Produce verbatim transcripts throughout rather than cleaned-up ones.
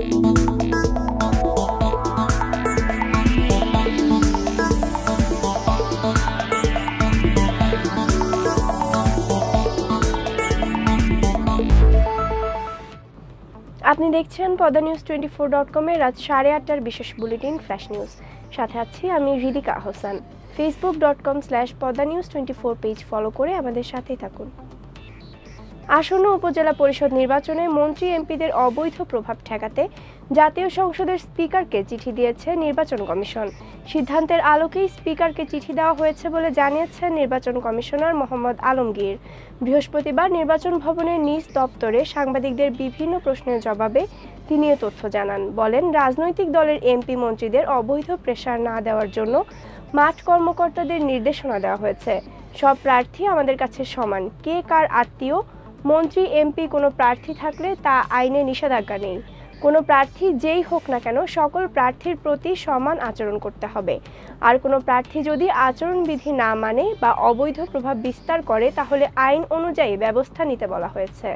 আপনি দেখছেন Padma news twenty four dot com এর রাত সাড়ে আটটার বিশেষ বুলেটিন ফ্ল্যাশ নিউজ। সাথে আছি আমি Hridika Hossain. Facebook dot com slash Padma news twenty four page follow করে আমাদের সাথেই থাকুন। আসন্ন উপজেলা পরিষদ নির্বাচনে মন্ত্রী এমপিদের অবৈধ প্রভাব ঠেকাতে জাতীয় সংসদের স্পিকারকে চিঠি দিয়েছে নির্বাচন কমিশন। সিদ্ধান্তের আলোকেই স্পিকারকে চিঠি দেওয়া হয়েছে বলে জানিয়েছেন নির্বাচন কমিশনার মোহাম্মদ আলমগীর। বৃহস্পতিবার নির্বাচন ভবনের নিজ দপ্তরে সাংবাদিকদের বিভিন্ন প্রশ্নের জবাবে তিনি এ তথ্য জানান। বলেন, রাজনৈতিক দলের এমপি মন্ত্রীদের অবৈধ প্রেসার না দেওয়ার জন্য মাঠ কর্মকর্তাদের নির্দেশনা দেওয়া হয়েছে। সব প্রার্থী আমাদের কাছে সমান, কে কার আত্মীয়, মন্ত্রী এমপি কোনো প্রার্থী থাকলে তা আইনে নিষেধাজ্ঞা নেই। কোনো প্রার্থী যেই হোক না কেন সকল প্রার্থীর প্রতি সমান আচরণ করতে হবে। আর কোনো প্রার্থী যদি আচরণবিধি না মানে বা অবৈধ প্রভাব বিস্তার করে তাহলে আইন অনুযায়ী ব্যবস্থা নিতে বলা হয়েছে।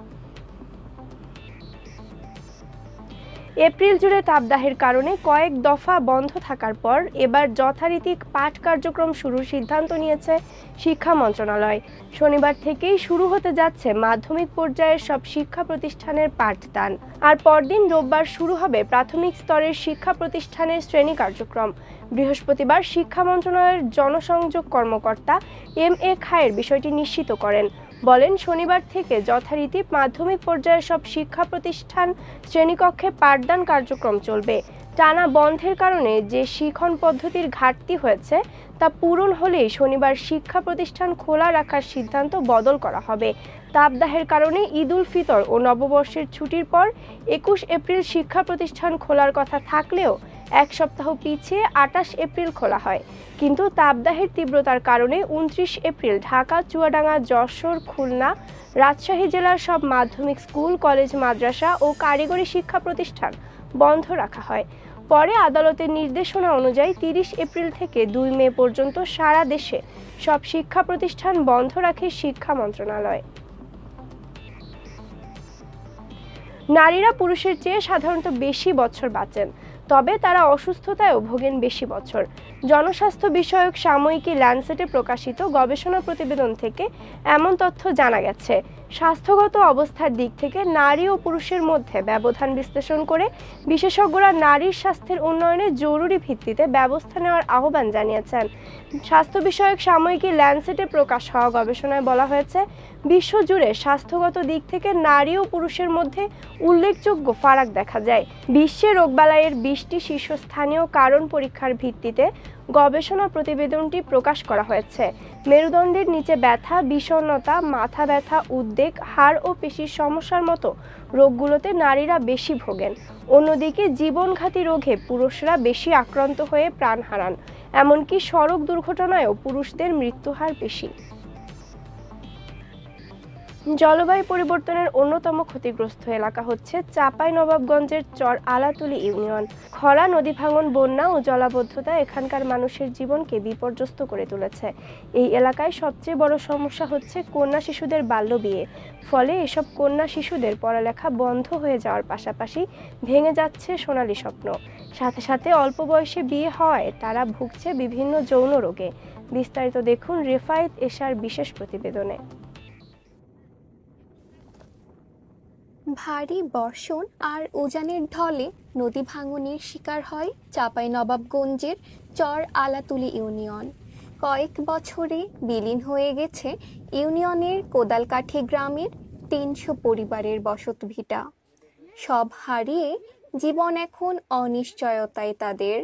এপ্রিল জুড়ে তাপদাহের কারণে কয়েক দফা বন্ধ থাকার পর এবার যথারীতি পাঠ কার্যক্রম শুরুর সিদ্ধান্ত নিয়েছে শিক্ষা মন্ত্রণালয়। শনিবার থেকেই শুরু হতে যাচ্ছে মাধ্যমিক পর্যায়ের সব শিক্ষা প্রতিষ্ঠানের পাঠদান। আর পরদিন রোববার শুরু হবে প্রাথমিক স্তরের শিক্ষা প্রতিষ্ঠানের শ্রেণী কার্যক্রম। বৃহস্পতিবার শিক্ষা মন্ত্রণালয়ের জনসংযোগ কর্মকর্তা এম এ খায়ের বিষয়টি নিশ্চিত করেন। বলেন, শনিবার থেকে যথারীতি মাধ্যমিক পর্যায়ের সব শিক্ষা প্রতিষ্ঠান শ্রেণীকক্ষে পাঠদান কার্যক্রম চলবে। টানা বন্ধের কারণে যে শিক্ষণ পদ্ধতির ঘাটতি হয়েছে তা পূরণ হলেই শনিবার শিক্ষা প্রতিষ্ঠান খোলা রাখার সিদ্ধান্ত বদল করা হবে। তাপদাহের কারণে ঈদ উল ফিতর ও নববর্ষের ছুটির পর একুশ এপ্রিল শিক্ষা প্রতিষ্ঠান খোলার কথা থাকলেও এক সপ্তাহ পিছিয়ে আটাশ এপ্রিল খোলা হয়। কিন্তু তাপদাহের তীব্রতার কারণে উনত্রিশ এপ্রিল ঢাকা, চুয়াডাঙ্গা, যশোর, খুলনা, রাজশাহী জেলার সব মাধ্যমিক স্কুল, কলেজ, মাদ্রাসা ও কারিগরি শিক্ষা প্রতিষ্ঠান বন্ধ রাখা হয়। পরে আদালতের নির্দেশনা অনুযায়ী তিরিশ এপ্রিল থেকে দুই মে পর্যন্ত সারা দেশে সব শিক্ষা প্রতিষ্ঠান বন্ধ রাখে শিক্ষা মন্ত্রণালয়। নারীরা পুরুষের চেয়ে সাধারণত বেশি বছর বাঁচেন, তবে তারা অসুস্থতায়ও ভোগেন বেশি বছর। জনস্বাস্থ্য বিষয়ক সাময়িকী ল্যান্সেটে প্রকাশিত গবেষণা প্রতিবেদন থেকে এমন তথ্য জানা গেছে। স্বাস্থ্যগত অবস্থার দিক থেকে নারী ও পুরুষের মধ্যে ব্যবধান বিশ্লেষণ করে বিশেষজ্ঞরা নারীর স্বাস্থ্যের উন্নয়নে জরুরি ভিত্তিতে ব্যবস্থা নেওয়ার আহ্বান জানিয়েছেন। স্বাস্থ্য বিষয়ক সাময়িকী ল্যান্সেটে প্রকাশ হওয়া গবেষণায় বলা হয়েছে, বিশ্বজুড়ে স্বাস্থ্যগত দিক থেকে নারী ও পুরুষের মধ্যে উল্লেখযোগ্য ফারাক দেখা যায়। বিশ্বে রোগবালাইয়ের বিশটি শীর্ষস্থানীয় কারণ পরীক্ষার ভিত্তিতে গবেষণা প্রতিবেদনটি প্রকাশ করা হয়েছে। মেরুদণ্ডের নিচে ব্যথা, বিষণ্ণতা, মাথা ব্যথা, উদ্বেগ, হাড় ও পেশির সমস্যার মতো রোগগুলোতে নারীরা বেশি ভোগেন। অন্যদিকে জীবনঘাতী রোগে পুরুষরা বেশি আক্রান্ত হয়ে প্রাণ হারান। এমনকি সড়ক দুর্ঘটনায়ও পুরুষদের মৃত্যুহার বেশি। জলবায়ু পরিবর্তনের অন্যতম ক্ষতিগ্রস্ত এলাকা হচ্ছে চাঁপাইনবাবগঞ্জের চর আলাতুলি ইউনিয়ন। খরা, নদী ভাঙন, বন্যা ও জলাবদ্ধতা এখানকার মানুষের জীবনকে বিপর্যস্ত করে তুলেছে। এই এলাকায় সবচেয়ে বড় সমস্যা হচ্ছে কন্যা শিশুদের বাল্যবিয়ে। ফলে এসব কন্যা শিশুদের পড়ালেখা বন্ধ হয়ে যাওয়ার পাশাপাশি ভেঙে যাচ্ছে সোনালী স্বপ্ন। সাথে সাথে অল্প বয়সে বিয়ে হওয়ায় তারা ভুগছে বিভিন্ন যৌন রোগে। বিস্তারিত দেখুন রেফায়েত এশার বিশেষ প্রতিবেদনে। ভারী বর্ষণ আর উজানের ঢলে নদী ভাঙনের শিকার হয় চাঁপাইনবাবগঞ্জের চর আলাতুলি ইউনিয়ন। কয়েক বছরে বিলীন হয়ে গেছে ইউনিয়নের কোদালকাঠি গ্রামের তিনশো পরিবারের বসতভিটা। সব হারিয়ে জীবন এখন অনিশ্চয়তায় তাদের।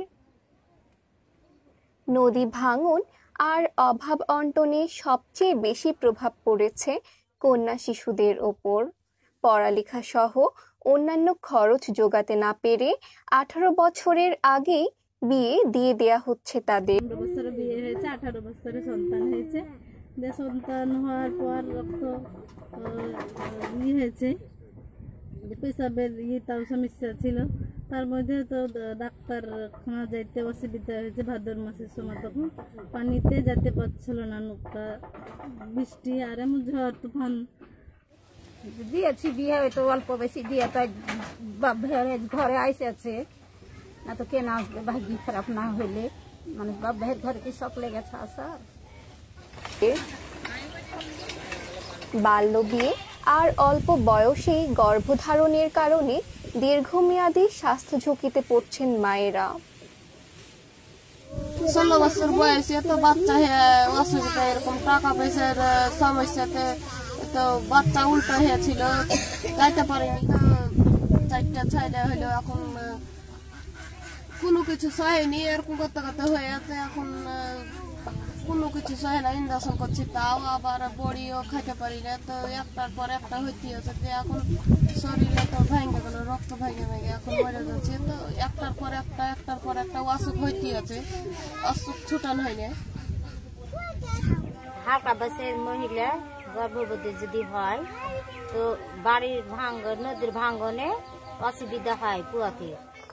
নদী ভাঙন আর অভাব অন্টনে সবচেয়ে বেশি প্রভাব পড়েছে কন্যা শিশুদের ওপর। পড়ালেখা সহ অন্যান্য খরচ জোগাতে না পেরে আঠারো বছরের আগেই বিয়ে দিয়ে দেয়া হচ্ছে তাদের। বছরে বিয়ে হয়েছে, আঠারো বছরে সন্তান হয়েছে। সন্তান হওয়ার পর রক্ত ইয়ে হয়েছে, পেশাবের ইয়ে তাও সমস্যা ছিল। তার মধ্যে তো ডাক্তারখানা যাইতে অসুবিধা হয়েছে। ভাদ্র মাসের সময় তখন পানিতে যেতে পারছিল না নৌকা। বৃষ্টি আর এমন ঝড় তুফান দিয়েছি বিয়ে হয়তো অল্প বেশি দিয়ে তাই বাপ ভাইয়ের ঘরে আইসে আছে, না তো কেন আসবে ভাগ্য খারাপ না হইলে, মানে বাপ ভাইয়ের ঘরে কি শখ লেগেছে আসার। বাল্য বিয়ে আর অল্প বয়সেই গর্ভধারণের কারণে দীর্ঘমেয়াদী স্বাস্থ্য ঝুঁকিতে পড়ছেন মায়েরা। ষোলো বছর বয়সে তো বাচ্চা অসুবিধা, এরকম টাকা পয়সার সমস্যাতে তো বাচ্চা উল্টো হয়েছিল, যাইতে পারিনি, চারটা ছাইলে হইলো, এখন কোনো কিছু সহেনি, এরকম করতে করতে হয়ে যাচ্ছে, এখন কোনো কিছু সহে না, ইঞ্জেকশন করছি, তাও আবার বড়িও খাইতে পারি না, তো একটার পর একটা হইতে আছে, এখন শরীরে তো ভেঙে গেল, রক্ত ভেঙে ভেঙে এখন মরে যাচ্ছে, তো একটার পর একটা একটার পর একটা অসুখ হইতে আছে, অসুখ ছুটান হয়নি। হালকা বয়সের মহিলা গর্ভবতী যদি হয় তো বাড়ির ভাঙ্গন, নদীর ভাঙ্গনে অসুবিধা হয় পুয়াতে।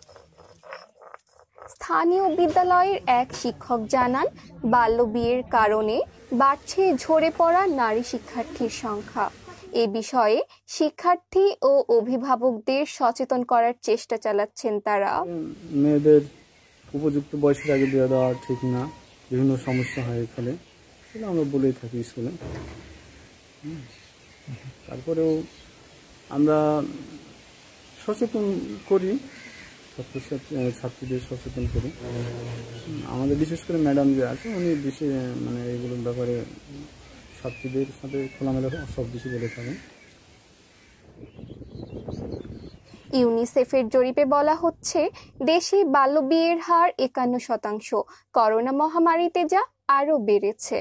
স্থানীয় বিদ্যালয়ের এক শিক্ষক জানান, বাল্য বিয়ের কারণে বাড়ছে ঝরে পড়া নারী শিক্ষার্থীর সংখ্যা। এ বিষয়ে শিক্ষার্থী ও অভিভাবকদের সচেতন করার চেষ্টা চালাচ্ছেন তারা। মেয়েদের উপযুক্ত বয়সের আগে বিয়ে দেওয়া ঠিক না, বিভিন্ন সমস্যা হয় এখানে, আমরা বলেই থাকি স্কুলে। তারপরেও আমরা সচেতন করি, ছাত্রীদের সচেতন করি। আমাদের বিশেষ করে ম্যাডাম যে আছে উনি বিশেষ মানে এগুলোর ব্যাপারে ছাত্রীদের সাথে খোলামেলা সব কিছু বলে থাকেন। ইউনিসেফের জরিপে বলা হচ্ছে, দেশে বাল্যবিয়ের হার একান্ন শতাংশ, করোনা মহামারীতে যা আরও বেড়েছে।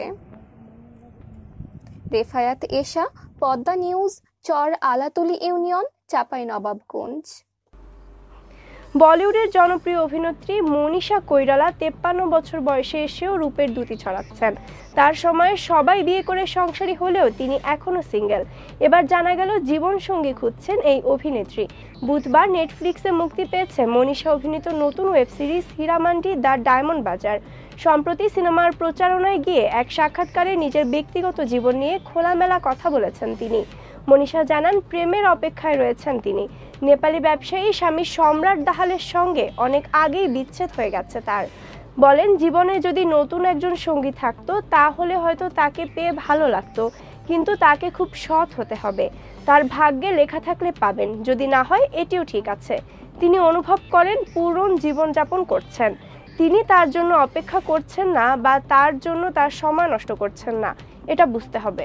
Refayat Esha, Padma news, Char Alatuli union, Chapainawabganj. বলিউডের জনপ্রিয় অভিনেত্রী মনীষা কৈরালা তেপ্পান্ন বছর বয়সে এসেও রূপের দ্যুতি ছড়াচ্ছেন। তার সময়ে সবাই বিয়ে করে সংসারী হলেও তিনি এখনো সিঙ্গেল। এবার জানা গেল জীবনসঙ্গী খুঁজছেন এই অভিনেত্রী। বুধবার নেটফ্লিক্সে মুক্তি পেয়েছে মনীষা অভিনীত নতুন web series Heeramandi the diamond bazaar. সম্প্রতি সিনেমার প্রচারণায় গিয়ে এক সাক্ষাৎকারে নিজের ব্যক্তিগত জীবন নিয়ে খোলামেলা কথা বলেছেন তিনি। মনীষা জানান, প্রেমের অপেক্ষায় রয়েছেন তিনি। নেপালি ব্যবসায়ী স্বামী সম্রাট দাহালের সঙ্গে অনেক আগেই বিচ্ছেদ হয়ে গেছে তার। বলেন, জীবনে যদি নতুন একজন সঙ্গী থাকতো তাহলে হয়তো তাকে পেয়ে ভালো লাগতো, কিন্তু তাকে খুব সৎ হতে হবে। তার ভাগ্যে লেখা থাকলে পাবেন, যদি না হয় এটিও ঠিক আছে। তিনি অনুভব করেন পূরণ জীবনযাপন করছেন। তিনি তার জন্য অপেক্ষা করছেন না বা তার জন্য তার সময় নষ্ট করছেন না, এটা বুঝতে হবে।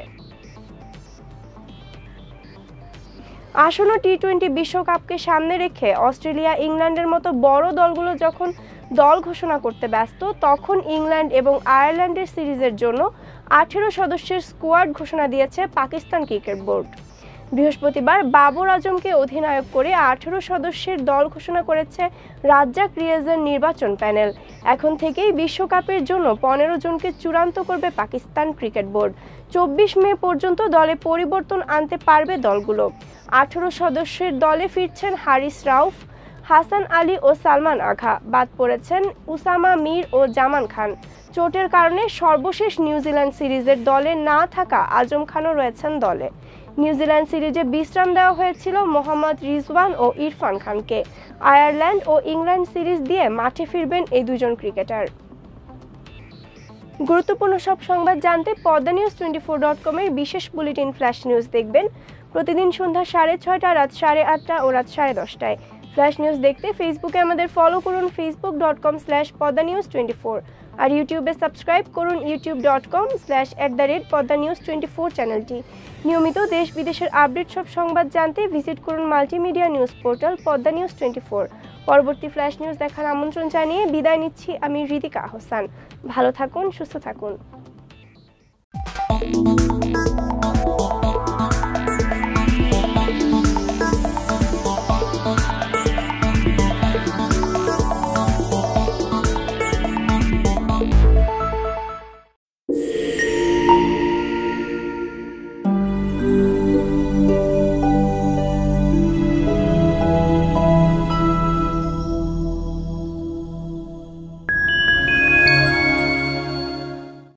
আসন্ন টি টোয়েন্টি বিশ্বকাপকে সামনে রেখে অস্ট্রেলিয়া, ইংল্যান্ডের মতো বড় দলগুলো যখন দল ঘোষণা করতে ব্যস্ত, তখন ইংল্যান্ড এবং আয়ারল্যান্ডের সিরিজের জন্য আঠেরো সদস্যের স্কোয়াড ঘোষণা দিয়েছে পাকিস্তান ক্রিকেট বোর্ড। বৃহস্পতিবার বাবর আজমকে অধিনায়ক করে আঠেরো সদস্যের দল ঘোষণা করেছে রাজ্জাক রিয়াজের নির্বাচন প্যানেল। এখন থেকেই বিশ্বকাপের জন্য পনেরো জনকে চূড়ান্ত করবে পাকিস্তান ক্রিকেট বোর্ড। চব্বিশ মে পর্যন্ত দলে পরিবর্তন আনতে পারবে দলগুলো। আঠেরো সদস্যের দলে ফিরছেন হারিস রাউফ, হাসান আলী ও সালমান আঘা। বাদ পড়েছেন উসামা মির ও জামান খান। চোটের কারণে সর্বশেষ নিউজিল্যান্ড সিরিজের দলে না থাকা আজম খানও রয়েছেন দলে। নিউজিল্যান্ড সিরিজে বিশ্রাম দেওয়া হয়েছিল মোহাম্মদ রিজওয়ান ও ইরফান খানকে। আয়ারল্যান্ড ও ইংল্যান্ড সিরিজ দিয়ে মাঠে ফিরবেন এই দুজন ক্রিকেটার। গুরুত্বপূর্ণ সব সংবাদ জানতে Padma news twenty four dot কমের বিশেষ বুলেটিন ফ্ল্যাশ নিউজ দেখবেন প্রতিদিন সন্ধ্যা সাড়ে ছয়টা, রাত সাড়ে আটটা ও রাত সাড়ে দশটায়। ফ্ল্যাশ নিউজ দেখতে ফেসবুকে আমাদের ফলো করুন Facebook dot com slash Padma news twenty four, আর ইউটিউবে সাবস্ক্রাইব করুন YouTube dot com slash at the rate Padma news twenty four চ্যানেলটি। নিয়মিত দেশ বিদেশের আপডেট সব সংবাদ জানতে ভিজিট করুন multimedia news portal Padma news twenty four. পরবর্তী ফ্ল্যাশ নিউজ দেখার আমন্ত্রণ জানিয়ে বিদায় নিচ্ছি আমি রিতিকা আহসান। ভালো থাকুন, সুস্থ থাকুন।